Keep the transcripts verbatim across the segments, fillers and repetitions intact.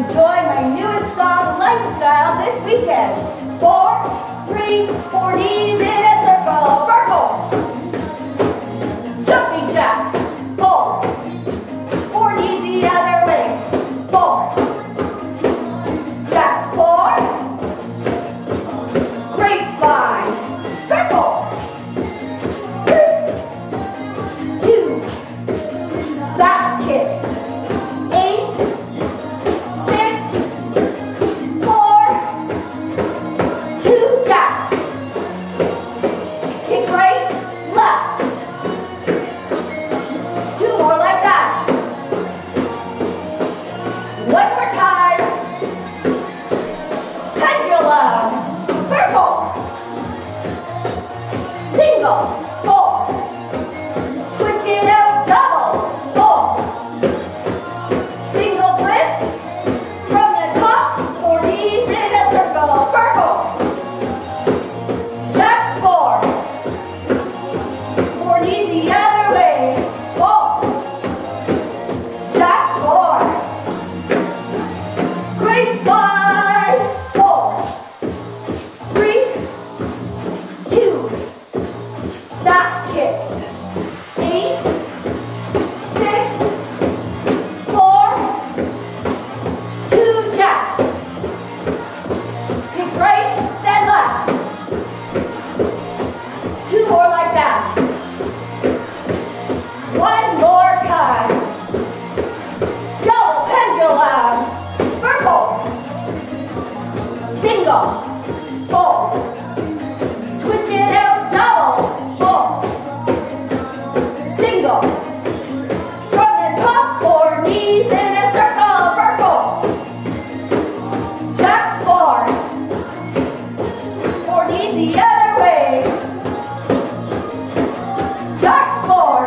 enjoy my newest song, Lifestyle, this weekend. Four, three, four knees in a circle, vertical. Jumping jacks, four. Four knees the other way, four. Jacks, four. Grapevine, circle. Two, back kicks. Eight, six, four, two jacks. Kick right, left. Two more like that. One more time. Pendulum, circle. Single, four. Twist it out, double, four. Single twist. From the top, four knees in a circle, purple. Jacks, four. Four knees the other way, four. Jacks, four. Grapevine, four. Three, two. Back kicks. Eight, six, four, two jacks. Kick right, then left. Two more like that. One more time. Double pendulum, circle. Single, four. Twist it out, double, four. Single. From the top, four knees in a circle, purple. Jacks, four. Four knees the other way. Jacks, four.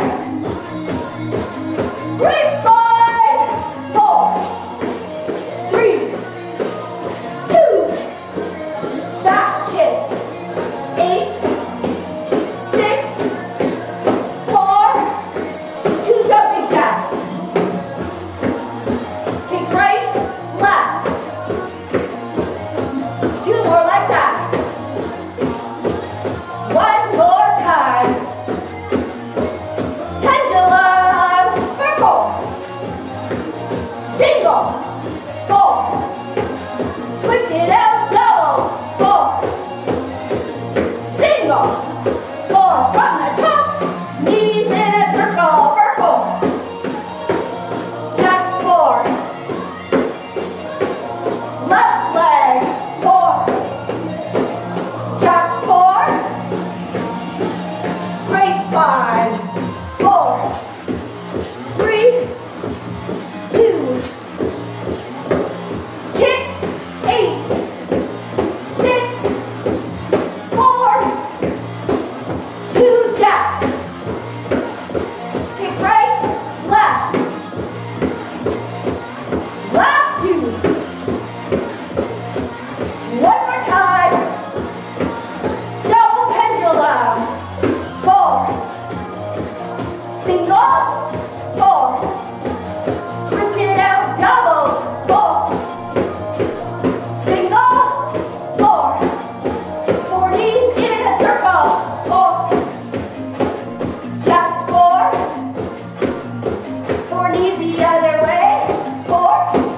Grapevine, four. Three, two. Back kicks. Eight, six, four, two jumping jacks. Kick right, left. Two more like that. One more time. Pendulum, circle. Single, four. Twist it out, double, four. Single, four. From the top, knees in a circle, purple. Jacks, four. Left leg, four. Jacks, four. Grapevine, four. Three, two. Kick, eight, six, four, two jacks. Kick right, left. Last two. One more time. Double pendulum, four. Single, four. Twist it out, double, four. Single, four. Four knees in a circle, four. Jacks, four. Four knees the other way, four.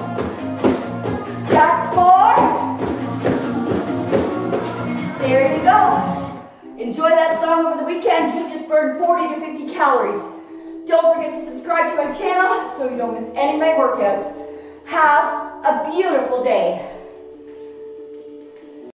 Jacks, four. There you go. Enjoy that song over the weekend. You just burned forty to fifty calories. Don't forget to subscribe to my channel so you don't miss any of my workouts. Have a beautiful day.